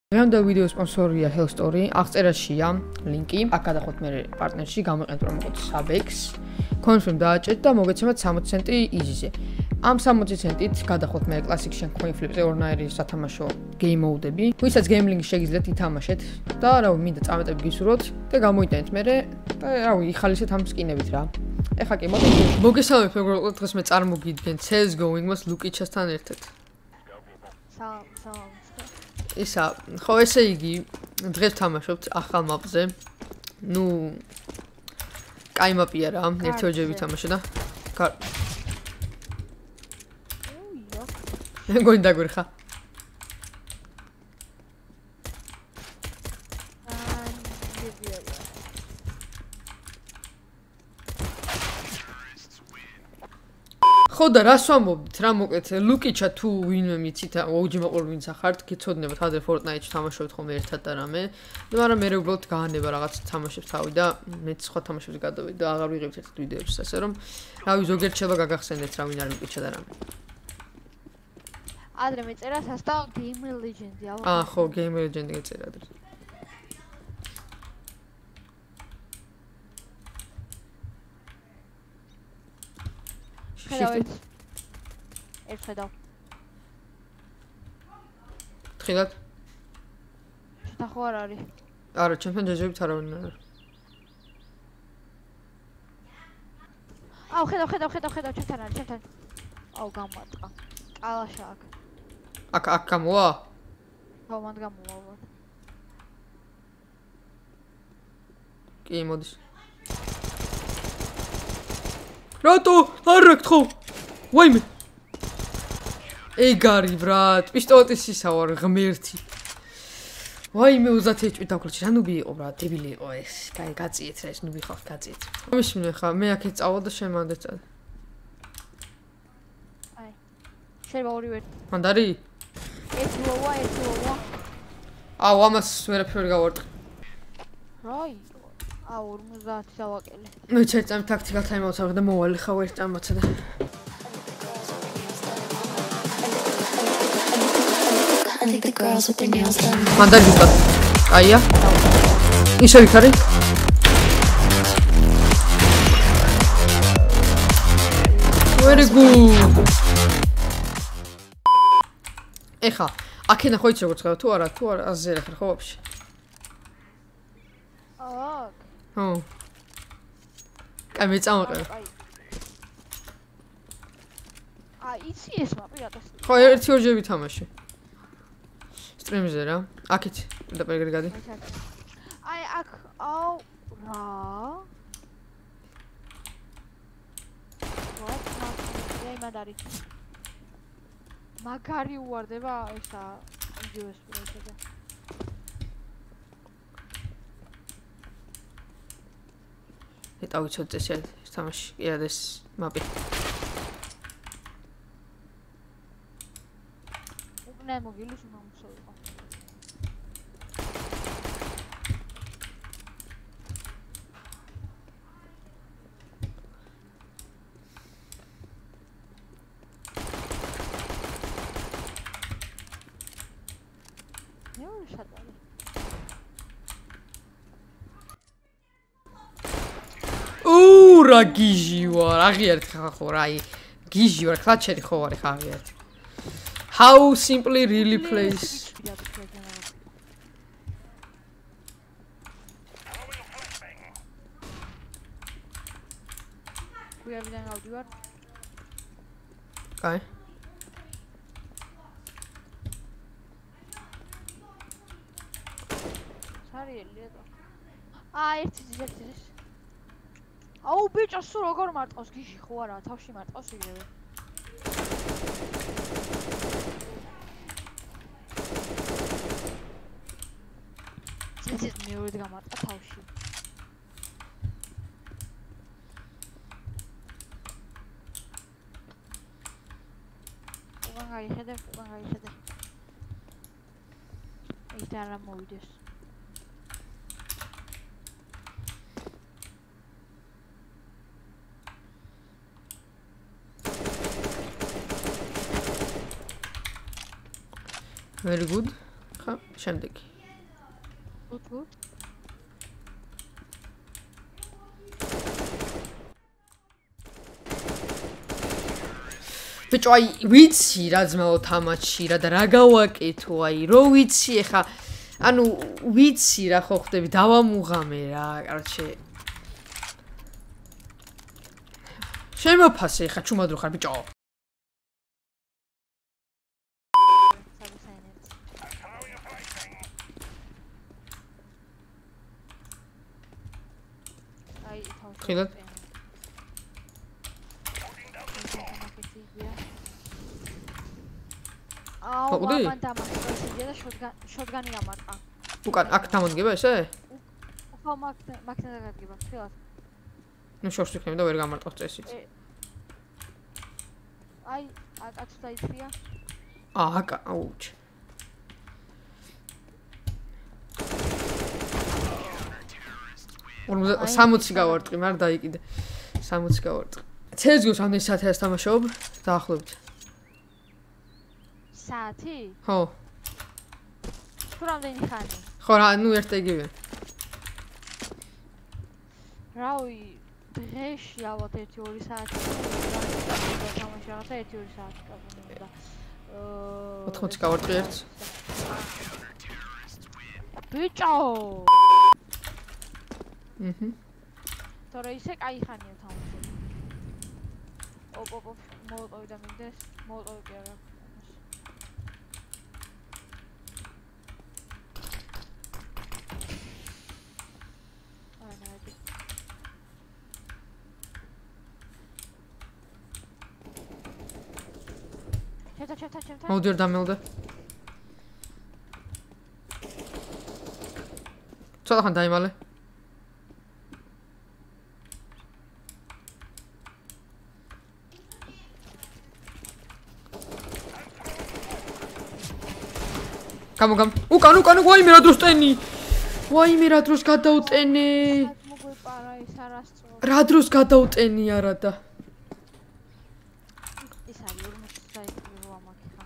დღევანდელ ვიდეოს სპონსორია Hellstory. აღწერაშია ლინკი. აქ გადახოთ მე პარტნერში, გამიყენოთ რომ მოყოთ Sabex. Confirm დააჭერთ და მოგეცემათ 60 ცენტი easy-ზე. ამ 60 ცენტით გადახოთ მე Classic Shen Coin Flip-ზე ორნაირი სათამაშო game mode-ები. ვისაც gambling შეგიძლიათ ითამაშეთ და რავი, მინდა წამეტები გისურვოთ და გამოიტანეთ მე და რავი, იხალისეთ ამ სკინებით რა. ეხლა კი მოგესალმებით მეგობრებო, დღეს მე წარმოგიდგენ CS:GO იმას ლუკიჩასთან ერთად. სალამ. ისა, ხო ესე იგი, დღეს ვთამაშობთ ახალ მაპზე. ნუ კაი მაპია რა, ერთი-ორი ვითამაშე და მეგონი დაგვერხა. ხო და რას ვამბობთ, რა მოკლედ ლუკიჩა თუ ვინმე მიცით, ოჯი მაყურებელი ვინც ახართ, გეცოდინებათ ადრე Fortnite-ში თამაშობთ ხოლმე ერთად და რამე. მაგრამ მე უბრალოდ გაანება რაღაც თამაშებს თავი და მეც სხვა თამაშებს გადავედი და აღარ ვიღებთ ერთ ვიდეოებს, ასე რომ რავი ზოგიერთ შეიძლება გაგახსენდეთ რა ვინ არის ლუკიჩა და რამე. ადრე მეწერა სასტავ Game Legend-ი აუ. ხო, Game Legend-ი გეწერა ადრე. ერთ ხედავ. თხილად? შენ ხო არ არის? არა, ჩემთან ჯეჯებით არავინ არ არის. აუ, ხედავ, ჩემთან არის, ჩემთან. აუ, გამარტყა. კალაშა აქ. აქ გამოვა? ხო, მანდ გამოვა. კი, მოდის. რატო? არ რაკთხო. ვაიმე. ეგარი ბრატ, პისტოლეტის ისა ვარ ღმერთი. ვაიმე 30 HP დაგვრჩი, რა ნუბი იყო ბრატ, დებილი იყო ეს. კაი, გაწიეთ რა ეს ნუბი ხარ, გაწიეთ. მისმინე ხა, მე აქეთ წავალ და შენ მანდ წავალ. აი. შეიძლება ორივე. მანდ არის? ერთი ლოვა. აუ, ამას ვერაფერი გავარტყი. რაი? აუ 50 დავაკელე. მე ჩერწამ ტაქტიკალ ტაიმაუტს ავიღე და მოვალე ხავ ერთ წამოცა და მანდარი ვიყავ. აია. ისე ვიქარი? Very good. ეხა, აქენა ხო იცი როგორც ხარ თუ არა აზერე ხარ ხო ვაფშე? ხო. კაი მე წამოყევ. იცი ეს მაპი რატოს? ხო, ერთი-ორი ვითამაშე. სტრიმზე რა. აქეთ, და პერგერი გადი. აი აქ, აუ, რა? მაგარი. მაგარი უვარდება ესა ვიდეოს პროექტზე. ეტა ვიცოდ წესი თამაში იადეს მაპი. უკნე მოგილოს მომსოლიყო. რა გიჟი ვარ, აღიარეთ ხა ხო რა, გიჟი ვარ, კლაჩერი ხო ვარ ხა აღიარეთ. How simply really plays. გვიარიდან გავდივარ. კაი. სარიელია და. ერთი ძიძი. აუ ბიჭო სულ როგორ მარტყავს გიში ხო არა თავში მარტყავს იგივე ძიძი მეორე გამარტყა თავში უგან გაიხედე ის და რა მოვიდეს Very good. ხა, შემდეგი. უთუ. ბიჭო, აი, ვიცი რა ძმაო თამაში რა და რა გავაკეთო, აი, რო ვიცი ეხა, ანუ ვიცი რა ხო ხდები, დავამუღამე რა, კაროჩე. შემოფასე ეხა ჩუმად რო ხარ ბიჭო. აი, თავში. ხილად? მოყვდი? მან დამარცხდა და შოტგანი ამარტყა. უკან აქ დამოდგება ესე? ხო, მაგთან დაგადგება, ხილად. ნუ შორს ვიქნები და ვერ გამარტყავ წესით. აი, აკაც დაიწია. აკა, აუჩ. ორ 60 გავარტყი, მარ დაიკიდე. 60 გავარტყი. CS:GO-ს ამდენი საათი თამაშობ, დაახლოებით. საათი? ხო. თუ რამდენი ხანი? ხო რა, ნუ ერთ იგივე. რავი, დღეში ალბათ 1-2 საათი. თამაში რაღაცა 1-2 საათი გავუნდა. 80 გავარტყი ერთს. ბიჭო! თორე ისე კაი ხანია თამაში. ოპ, მოლოტოვი და მინდეს, მოლოტოვი კი არა. ჩემთან. მოდი ვერ დამელდე. ცოტა ხან დაიმალე. Come. უკან, ვაიმე რა დროს ტენი. ვაიმე რა დროს გადაუტენე. მოგვეპარა ის არასწორი. რა დროს გადაუტენი არა და. ის არის 40 საათი რო ამაკითხა.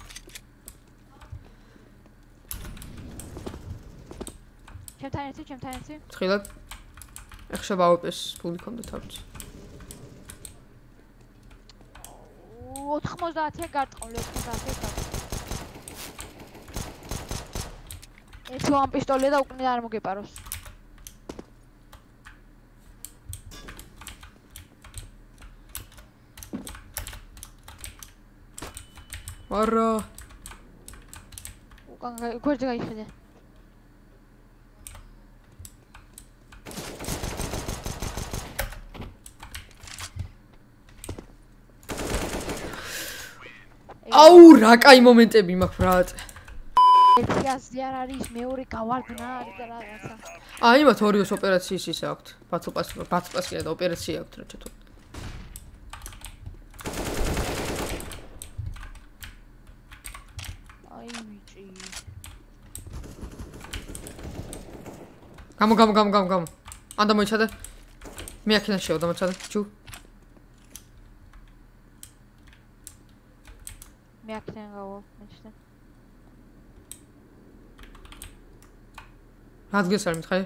ჩემთან ერთი. ხილად. ეხშა ბავპეს ფული კონდა თავი. 90-ია გარტყოლი 90-ია გარტყოლი. ეს ამ პისტოლია და უკნე არ მოგეპაროს. არა. უკან გვერდზე გაიხედე. აუ, რა კაი მომენტები მაქვს ბრატ. ერთი აზრი არ არის, მეორე გავარდნა არის და რაღაცა. აი, მათ ორიოს ოპერაციის ისე აქვთ. ბაცპას კი და ოპერაცია აქვთ რა ჩათო. აი ვიჭი. გამო. ანდა მოიჩადე. მე აქედან შევდა მოჩადე. ჩუ. მე აქედან გავა, მეჩნე. რადგეს არ მითხარი?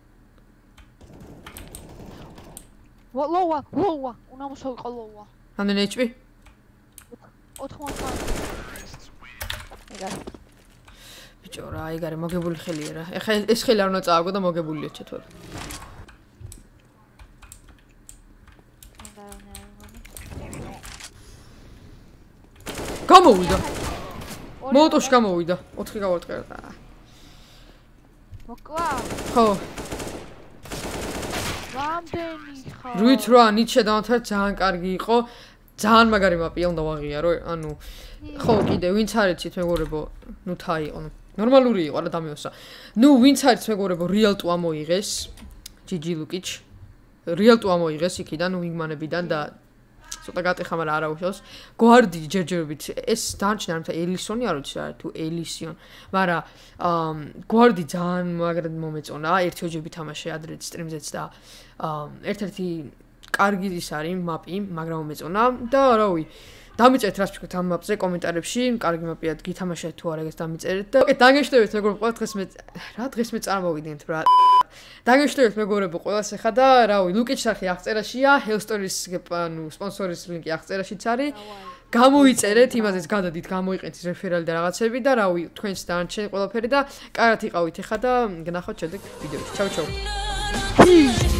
ლოვა, უნდა მოსავიყო ლოვა. რამდენი HP? 80. ეგარ. ბიჭო რა, ეგარე მოგებული ხელია რა. ეხა ეს ხელი არ უნდა წააგო და მოგებულია ჩეთვალე. გამოვიდა. მოტოში გამოვიდა. 4 გავარტყე რა. მოკვა? ხო. რამდენი ხარ? 8 ნიჩე დამთავრდა ძალიან კარგი იყო. ძალიან მაგარი მაპია უნდა ვაღიარო. ანუ ხო კიდე ვინც არიცით მეგობრებო, ნუ თა იყო. ნორმალური იყო რა დამეოსა. ნუ ვინც არის მეგობრებო, რეალ ტუ ამოიღეს. GG ლუკიჩ. რეალ ტუ ამოიღეს იქიდან ვინგმანებიდან და ცოტა გატეხა, მაგრამ არა უშავს. გვარდი ჯერჯერობით ეს დანჩნა არ ელისონი არ ვიცი რა თუ ელისიონ, მაგრამ გვარდი ძალიან მაგრად მომეწონა. ერთი ოჯები თამაშე ადრე სტრიმზეც და ერთ-ერთი კარგი ის არის მაპი, მაგრამ მომეწონა და რავი დამიწერეთ რას ფიქრობთ ამ მაპზე კომენტარებში, კარგი მაპია, გითამაშეთ თუ არა, ეგეც დამიწერეთ და დაგეშლებით მეგობრებო, ყველა დღეს მე წარმოვიდგენთ რა. დაგეშლებით მეგობრებო, ყველას ეხა და რავი, ლუკიჩ სახე აღწერაშია, Hellstories ანუ სპონსორის ლინკი აღწერაშიც არის. გამოიწერეთ, იმაზეც გადადით, გამოიყენეთ რეფერალი და რაღაცები და რავი, თქვენს დანარჩენი ყველაფერი და კარგად იყავით ეხა და გნახავთ შემდეგ ვიდეოში. Ciao ciao.